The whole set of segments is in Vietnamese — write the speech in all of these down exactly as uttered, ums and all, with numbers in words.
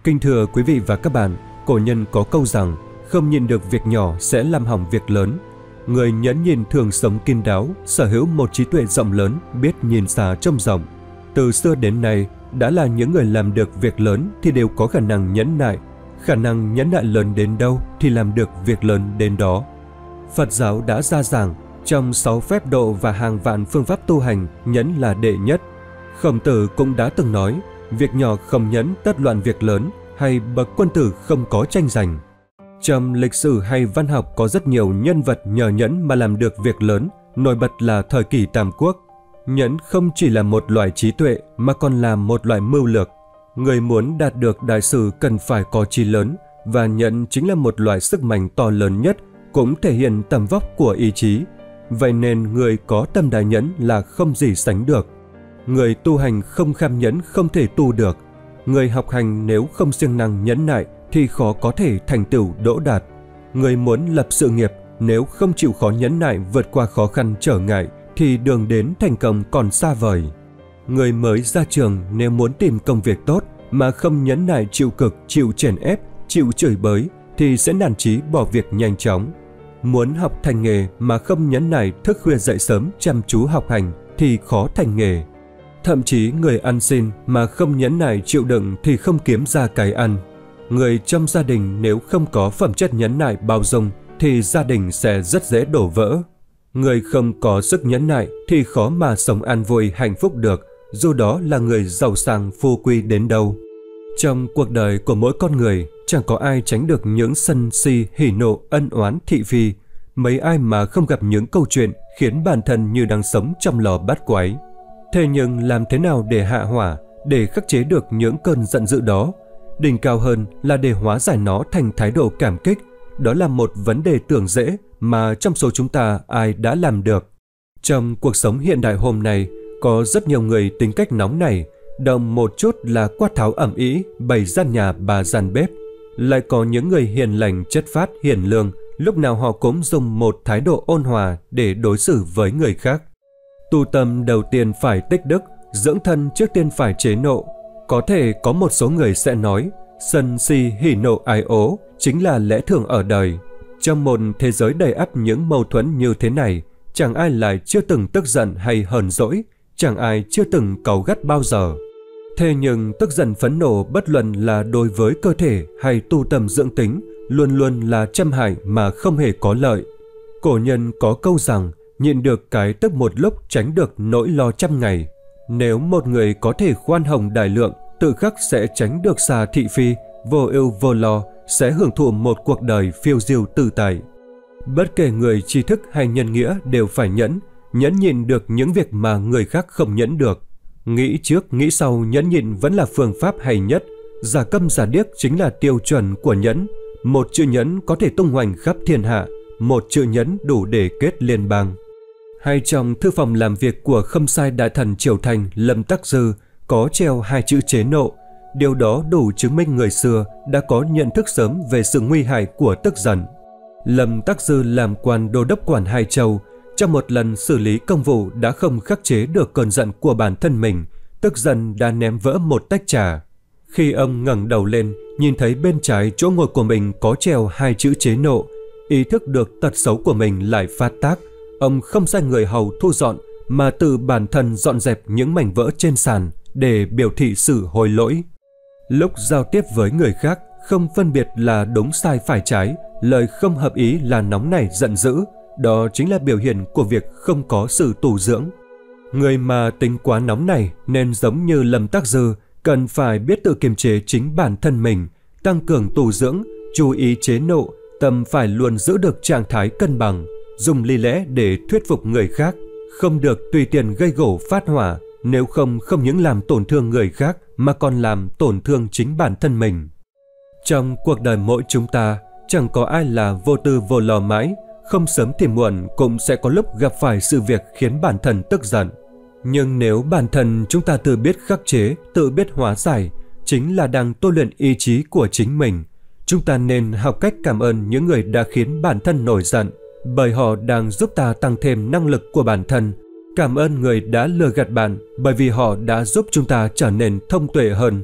Kính thưa quý vị và các bạn, cổ nhân có câu rằng không nhìn được việc nhỏ sẽ làm hỏng việc lớn. Người nhẫn nhịn thường sống kín đáo, sở hữu một trí tuệ rộng lớn, biết nhìn xa trông rộng. Từ xưa đến nay, đã là những người làm được việc lớn thì đều có khả năng nhẫn nại. Khả năng nhẫn nại lớn đến đâu thì làm được việc lớn đến đó. Phật giáo đã ra giảng, trong sáu phép độ và hàng vạn phương pháp tu hành, nhẫn là đệ nhất. Khổng Tử cũng đã từng nói, việc nhỏ không nhẫn tất loạn việc lớn, hay bậc quân tử không có tranh giành. Trong lịch sử hay văn học có rất nhiều nhân vật nhờ nhẫn mà làm được việc lớn, nổi bật là thời kỳ Tam Quốc. Nhẫn không chỉ là một loại trí tuệ mà còn là một loại mưu lược. Người muốn đạt được đại sự cần phải có chí lớn, và nhẫn chính là một loại sức mạnh to lớn nhất, cũng thể hiện tầm vóc của ý chí. Vậy nên người có tâm đại nhẫn là không gì sánh được. Người tu hành không kham nhẫn không thể tu được. Người học hành nếu không siêng năng nhẫn nại thì khó có thể thành tựu đỗ đạt. Người muốn lập sự nghiệp nếu không chịu khó nhẫn nại vượt qua khó khăn trở ngại thì đường đến thành công còn xa vời. Người mới ra trường nếu muốn tìm công việc tốt mà không nhẫn nại chịu cực, chịu chèn ép, chịu chửi bới thì sẽ nản chí bỏ việc nhanh chóng. Muốn học thành nghề mà không nhẫn nại thức khuya dậy sớm chăm chú học hành thì khó thành nghề. Thậm chí người ăn xin mà không nhẫn nại chịu đựng thì không kiếm ra cái ăn. Người trong gia đình nếu không có phẩm chất nhẫn nại bao dung thì gia đình sẽ rất dễ đổ vỡ. Người không có sức nhẫn nại thì khó mà sống an vui hạnh phúc được, dù đó là người giàu sang phú quý đến đâu. Trong cuộc đời của mỗi con người, chẳng có ai tránh được những sân si, hỉ nộ, ân oán, thị phi. Mấy ai mà không gặp những câu chuyện khiến bản thân như đang sống trong lò bát quái. Thế nhưng làm thế nào để hạ hỏa, để khắc chế được những cơn giận dữ đó? Đỉnh cao hơn là để hóa giải nó thành thái độ cảm kích. Đó là một vấn đề tưởng dễ mà trong số chúng ta ai đã làm được. Trong cuộc sống hiện đại hôm nay, có rất nhiều người tính cách nóng nảy, động một chút là quát tháo ầm ĩ, bày gian nhà bà gian bếp. Lại có những người hiền lành, chất phác, hiền lương, lúc nào họ cũng dùng một thái độ ôn hòa để đối xử với người khác. Tu tâm đầu tiên phải tích đức, dưỡng thân trước tiên phải chế nộ. Có thể có một số người sẽ nói, sân si hỉ nộ ái ố chính là lẽ thường ở đời. Trong một thế giới đầy ắp những mâu thuẫn như thế này, chẳng ai lại chưa từng tức giận hay hờn dỗi, chẳng ai chưa từng cáu gắt bao giờ. Thế nhưng tức giận phẫn nộ bất luận là đối với cơ thể hay tu tâm dưỡng tính, luôn luôn là trăm hại mà không hề có lợi. Cổ nhân có câu rằng, nhịn được cái tức một lúc tránh được nỗi lo trăm ngày. Nếu một người có thể khoan hồng đại lượng, tự khắc sẽ tránh được xa thị phi, vô ưu vô lo, sẽ hưởng thụ một cuộc đời phiêu diêu tự tại. Bất kể người tri thức hay nhân nghĩa đều phải nhẫn, nhẫn nhịn được những việc mà người khác không nhẫn được. Nghĩ trước nghĩ sau nhẫn nhịn vẫn là phương pháp hay nhất. Giả câm giả điếc chính là tiêu chuẩn của nhẫn. Một chữ nhẫn có thể tung hoành khắp thiên hạ, một chữ nhẫn đủ để kết liên bang. Hay trong thư phòng làm việc của Khâm Sai đại thần Triều Thành Lâm Tắc Dư có treo hai chữ chế nộ. Điều đó đủ chứng minh người xưa đã có nhận thức sớm về sự nguy hại của tức giận. Lâm Tắc Dư làm quan đô đốc quản Hai Châu, trong một lần xử lý công vụ đã không khắc chế được cơn giận của bản thân mình, tức giận đã ném vỡ một tách trà. Khi ông ngẩng đầu lên, nhìn thấy bên trái chỗ ngồi của mình có treo hai chữ chế nộ, ý thức được tật xấu của mình lại phát tác. Ông không sai người hầu thu dọn mà tự bản thân dọn dẹp những mảnh vỡ trên sàn để biểu thị sự hối lỗi. Lúc giao tiếp với người khác, không phân biệt là đúng sai phải trái, lời không hợp ý là nóng nảy giận dữ. Đó chính là biểu hiện của việc không có sự tu dưỡng. Người mà tính quá nóng nảy nên giống như Lâm Tắc Dư, cần phải biết tự kiềm chế chính bản thân mình, tăng cường tu dưỡng, chú ý chế nộ, tâm phải luôn giữ được trạng thái cân bằng, dùng lý lẽ để thuyết phục người khác, không được tùy tiện gây gổ phát hỏa, nếu không không những làm tổn thương người khác mà còn làm tổn thương chính bản thân mình. Trong cuộc đời mỗi chúng ta, chẳng có ai là vô tư vô lo mãi, không sớm thì muộn cũng sẽ có lúc gặp phải sự việc khiến bản thân tức giận. Nhưng nếu bản thân chúng ta tự biết khắc chế, tự biết hóa giải, chính là đang tôi luyện ý chí của chính mình. Chúng ta nên học cách cảm ơn những người đã khiến bản thân nổi giận, bởi họ đang giúp ta tăng thêm năng lực của bản thân. Cảm ơn người đã lừa gạt bạn, bởi vì họ đã giúp chúng ta trở nên thông tuệ hơn.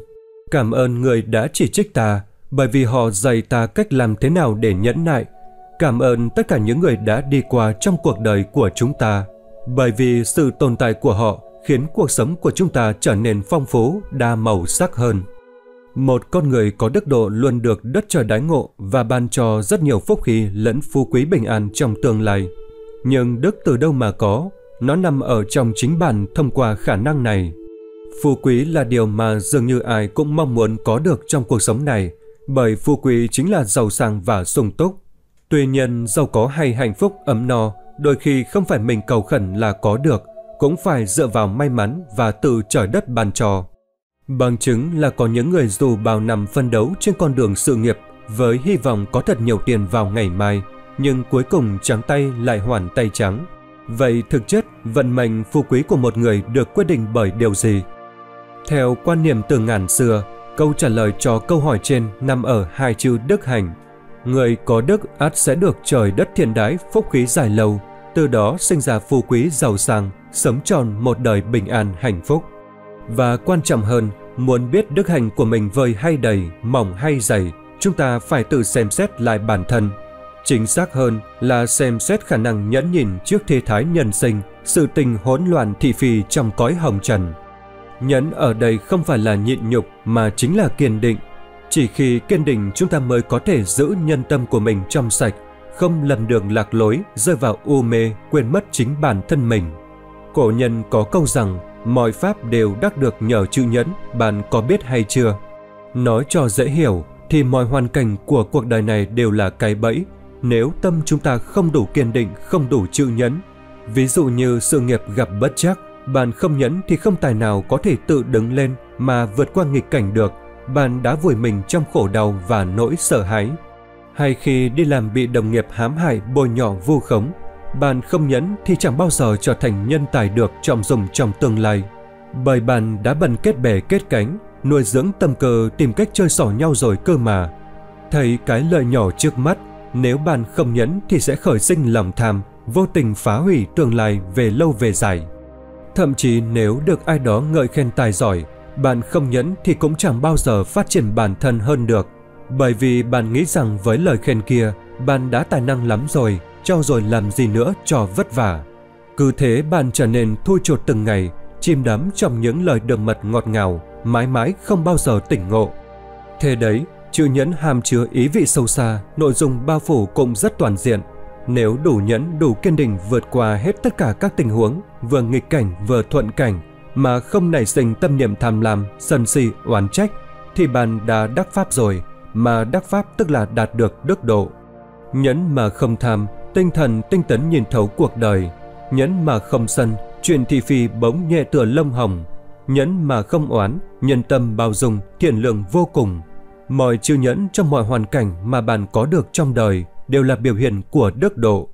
Cảm ơn người đã chỉ trích ta, bởi vì họ dạy ta cách làm thế nào để nhẫn nại. Cảm ơn tất cả những người đã đi qua trong cuộc đời của chúng ta, bởi vì sự tồn tại của họ khiến cuộc sống của chúng ta trở nên phong phú, đa màu sắc hơn. Một con người có đức độ luôn được đất trời đãi ngộ và ban cho rất nhiều phúc khí lẫn phú quý bình an trong tương lai. Nhưng đức từ đâu mà có? Nó nằm ở trong chính bạn thông qua khả năng này. Phú quý là điều mà dường như ai cũng mong muốn có được trong cuộc sống này, bởi phú quý chính là giàu sang và sung túc. Tuy nhiên, giàu có hay hạnh phúc ấm no, đôi khi không phải mình cầu khẩn là có được, cũng phải dựa vào may mắn và tự trời đất ban cho. Bằng chứng là có những người dù bao năm phân đấu trên con đường sự nghiệp với hy vọng có thật nhiều tiền vào ngày mai, nhưng cuối cùng trắng tay lại hoàn tay trắng. Vậy thực chất, vận mệnh phú quý của một người được quyết định bởi điều gì? Theo quan niệm từ ngàn xưa, câu trả lời cho câu hỏi trên nằm ở hai chữ đức hạnh. Người có đức ắt sẽ được trời đất thiện đãi phúc khí dài lâu, từ đó sinh ra phú quý giàu sang, sống tròn một đời bình an hạnh phúc. Và quan trọng hơn, muốn biết đức hạnh của mình vơi hay đầy, mỏng hay dày, chúng ta phải tự xem xét lại bản thân. Chính xác hơn là xem xét khả năng nhẫn nhịn trước thế thái nhân sinh, sự tình hỗn loạn thị phi trong cõi hồng trần. Nhẫn ở đây không phải là nhịn nhục mà chính là kiên định. Chỉ khi kiên định chúng ta mới có thể giữ nhân tâm của mình trong sạch, không lầm đường lạc lối, rơi vào u mê, quên mất chính bản thân mình. Cổ nhân có câu rằng, mọi pháp đều đắc được nhờ chữ nhẫn, bạn có biết hay chưa? Nói cho dễ hiểu, thì mọi hoàn cảnh của cuộc đời này đều là cái bẫy, nếu tâm chúng ta không đủ kiên định, không đủ chữ nhẫn. Ví dụ như sự nghiệp gặp bất trắc, bạn không nhẫn thì không tài nào có thể tự đứng lên mà vượt qua nghịch cảnh được, bạn đã vùi mình trong khổ đau và nỗi sợ hãi. Hay khi đi làm bị đồng nghiệp hãm hại, bôi nhọ vu khống, bạn không nhẫn thì chẳng bao giờ trở thành nhân tài được trọng dụng trong tương lai. Bởi bạn đã bận kết bè kết cánh, nuôi dưỡng tâm cơ tìm cách chơi xỏ nhau rồi cơ mà. Thấy cái lợi nhỏ trước mắt, nếu bạn không nhẫn thì sẽ khởi sinh lòng tham, vô tình phá hủy tương lai về lâu về dài. Thậm chí nếu được ai đó ngợi khen tài giỏi, bạn không nhẫn thì cũng chẳng bao giờ phát triển bản thân hơn được. Bởi vì bạn nghĩ rằng với lời khen kia, bạn đã tài năng lắm rồi, cho rồi làm gì nữa cho vất vả. Cứ thế bạn trở nên thui chột từng ngày, chìm đắm trong những lời đường mật ngọt ngào, mãi mãi không bao giờ tỉnh ngộ. Thế đấy, chữ nhẫn hàm chứa ý vị sâu xa, nội dung bao phủ cũng rất toàn diện. Nếu đủ nhẫn, đủ kiên định vượt qua hết tất cả các tình huống, vừa nghịch cảnh vừa thuận cảnh, mà không nảy sinh tâm niệm tham lam, sân si, oán trách, thì bạn đã đắc pháp rồi, mà đắc pháp tức là đạt được đức độ. Nhẫn mà không tham, tinh thần tinh tấn nhìn thấu cuộc đời. Nhẫn mà không sân, chuyện thị phi bỗng nhẹ tựa lông hồng. Nhẫn mà không oán, nhân tâm bao dung, thiện lượng vô cùng. Mọi chữ nhẫn trong mọi hoàn cảnh mà bạn có được trong đời đều là biểu hiện của đức độ.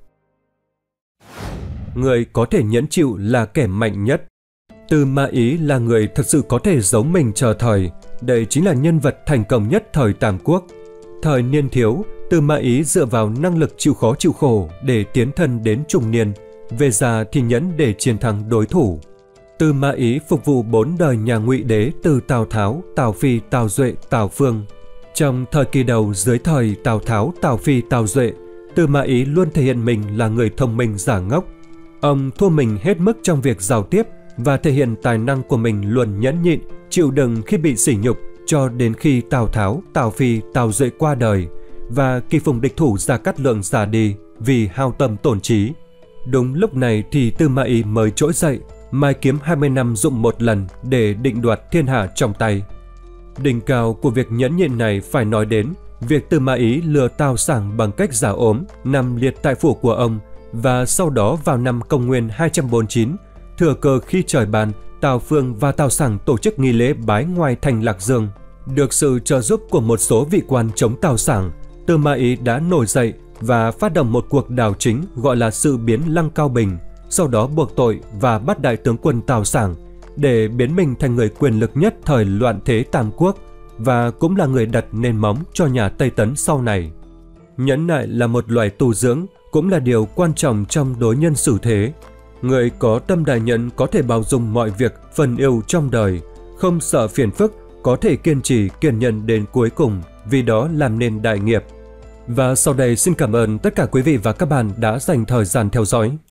Người có thể nhẫn chịu là kẻ mạnh nhất. Tư Mã Ý là người thật sự có thể giấu mình chờ thời. Đây chính là nhân vật thành công nhất thời Tam Quốc. Thời niên thiếu, Tư Mã Ý dựa vào năng lực chịu khó chịu khổ để tiến thân đến trung niên, về già thì nhẫn để chiến thắng đối thủ. Tư Mã Ý phục vụ bốn đời nhà Ngụy đế từ Tào Tháo, Tào Phi, Tào Duệ, Tào Phương. Trong thời kỳ đầu dưới thời Tào Tháo, Tào Phi, Tào Duệ, Tư Mã Ý luôn thể hiện mình là người thông minh giả ngốc. Ông thua mình hết mức trong việc giao tiếp và thể hiện tài năng của mình luôn nhẫn nhịn, chịu đựng khi bị sỉ nhục cho đến khi Tào Tháo, Tào Phi, Tào Duệ qua đời và kỳ phùng địch thủ Gia Cát Lượng già đi vì hao tâm tổn trí. Đúng lúc này thì Tư Mã Ý mới trỗi dậy, mai kiếm hai mươi năm dụng một lần để định đoạt thiên hạ trong tay. Đỉnh cao của việc nhẫn nhịn này phải nói đến việc Tư Mã Ý lừa Tào Sảng bằng cách giả ốm nằm liệt tại phủ của ông, và sau đó vào năm Công nguyên hai trăm bốn mươi chín, thừa cơ khi trời ban, Tào Phương và Tào Sảng tổ chức nghi lễ bái ngoài thành Lạc Dương. Được sự trợ giúp của một số vị quan chống Tào Sảng, Tư Mã Ý đã nổi dậy và phát động một cuộc đảo chính gọi là sự biến Lăng Cao Bình, sau đó buộc tội và bắt đại tướng quân Tào Sảng để biến mình thành người quyền lực nhất thời loạn thế Tam Quốc, và cũng là người đặt nền móng cho nhà Tây Tấn sau này. Nhẫn nại là một loại tu dưỡng, cũng là điều quan trọng trong đối nhân xử thế. Người có tâm đại nhẫn có thể bao dung mọi việc phần yêu trong đời, không sợ phiền phức, có thể kiên trì, kiên nhẫn đến cuối cùng, vì đó làm nên đại nghiệp. Và sau đây xin cảm ơn tất cả quý vị và các bạn đã dành thời gian theo dõi.